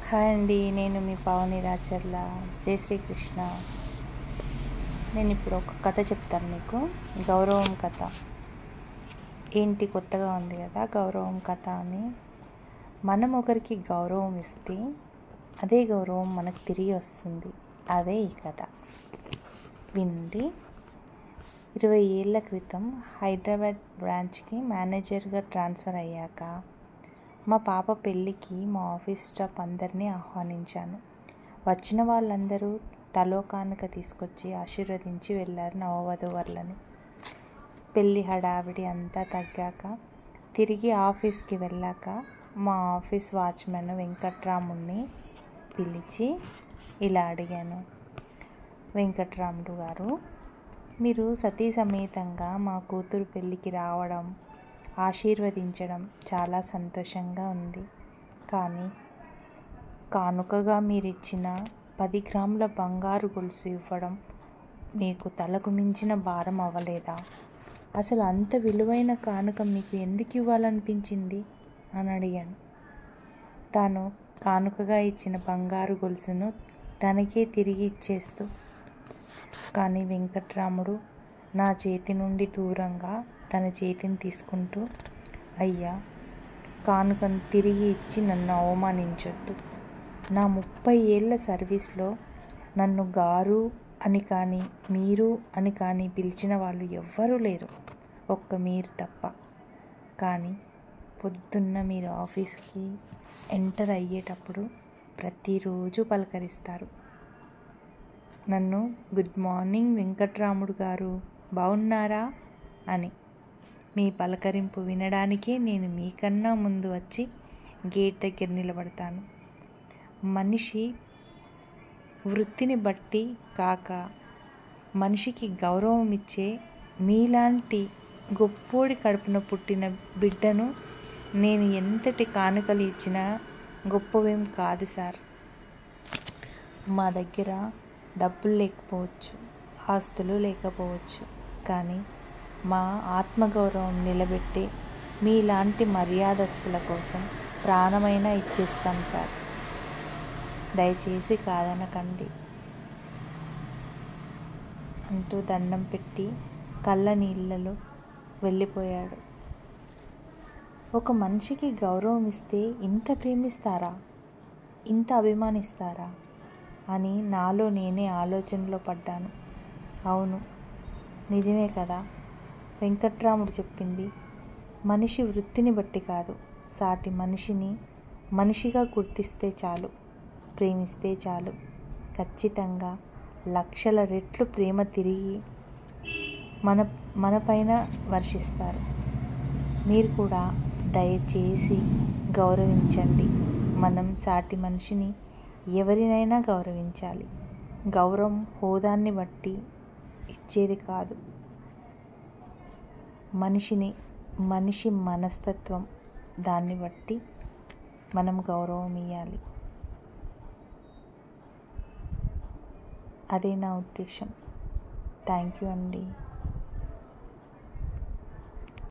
Hi అండి, నేను మీ పావని రాచర్ల. జై శ్రీకృష్ణ. నేను ఇప్పుడు ఒక కథ చెప్తాను మీకు. గౌరవం కథ. ఏంటి కొత్తగా ఉంది కదా గౌరవం కథ అని. మనం ఒకరికి గౌరవం ఇస్తే అదే గౌరవం మనకు తిరిగి వస్తుంది. అదే ఈ కథ. వినండి. 20 ఏళ్ల క్రితం హైదరాబాద్ బ్రాంచ్కి మేనేజర్గా ట్రాన్స్ఫర్ అయ్యాక మా పాప పెళ్ళికి మా ఆఫీస్ స్టాఫ్ అందరినీ ఆహ్వానించాను. వచ్చిన వాళ్ళందరూ తలో కానుక తీసుకొచ్చి ఆశీర్వదించి వెళ్ళారు నవవధూవరులని. పెళ్ళి హడావిడి అంతా తగ్గాక తిరిగి ఆఫీస్కి వెళ్ళాక మా ఆఫీస్ వాచ్మెన్ వెంకట్రాముడిని పిలిచి ఇలా అడిగాను. వెంకట్రాముడు గారు, మీరు సతీ సమేతంగా మా కూతురు పెళ్ళికి రావడం, ఆశీర్వదించడం చాలా సంతోషంగా ఉంది. కానీ కానుకగా మీరిచ్చిన 10 గ్రాముల బంగారు గొలుసు ఇవ్వడం మీకు తలకు మించిన భారం అవ్వలేదా? అసలు అంత విలువైన కానుక మీకు ఎందుకు ఇవ్వాలనిపించింది అని అడిగాను. తాను కానుకగా ఇచ్చిన బంగారు గొలుసును తనకే తిరిగి ఇచ్చేస్తూ. కానీ వెంకట్రాముడు నా చేతి నుండి దూరంగా తన చేతిని తీసుకుంటూ, అయ్యా, కానుకను తిరిగి ఇచ్చి నన్ను అవమానించొద్దు. నా 30 ఏళ్ల సర్వీస్లో నన్ను గారు అని కానీ మీరు అని కానీ పిలిచిన వాళ్ళు ఎవ్వరూ లేరు, ఒక్క మీరు తప్ప. కానీ పొద్దున్న మీరు ఆఫీస్కి ఎంటర్ అయ్యేటప్పుడు ప్రతిరోజు పలకరిస్తారు నన్ను. గుడ్ మార్నింగ్ వెంకట్రాముడు గారు, బాగున్నారా అని. మీ పలకరింపు వినడానికే నేను మీకన్నా ముందు వచ్చి గేట్ దగ్గర నిలబడతాను. మనిషి వృత్తిని బట్టి కాక మనిషికి గౌరవం ఇచ్చే మీలాంటి గొప్పోడి కడుపున పుట్టిన బిడ్డను నేను ఎంతటి కానుకలు ఇచ్చినా గొప్పవేం కాదు సార్. మా దగ్గర డబ్బులు లేకపోవచ్చు, ఆస్తులు లేకపోవచ్చు, కానీ మా ఆత్మగౌరవం నిలబెట్టే మీలాంటి మర్యాదస్తుల కోసం ప్రాణమైనా ఇచ్చేస్తాం సార్. దయచేసి కాదనకండి అంటూ దండం పెట్టి కళ్ళ నీళ్ళలో వెళ్ళిపోయాడు. ఒక మనిషికి గౌరవం ఇస్తే ఇంత ప్రేమిస్తారా, ఇంత అభిమానిస్తారా అని నాలో నేనే ఆలోచనలో పడ్డాను. అవును, నిజమే కదా వెంకట్రాముడు చెప్పింది. మనిషి వృత్తిని బట్టి కాదు, సాటి మనిషిని మనిషిగా గుర్తిస్తే చాలు, ప్రేమిస్తే చాలు, ఖచ్చితంగా లక్షల రెట్లు ప్రేమ తిరిగి మనపైన వర్షిస్తారు. మీరు కూడా దయచేసి గౌరవించండి. మనం సాటి మనిషిని ఎవరినైనా గౌరవించాలి. గౌరవం హోదాన్ని బట్టి ఇచ్చేది కాదు, మనిషి మనస్తత్వం, దాన్ని బట్టి మనం గౌరవం ఇవ్వాలి. అదే నా ఉద్దేశం. థ్యాంక్ యూ అండి.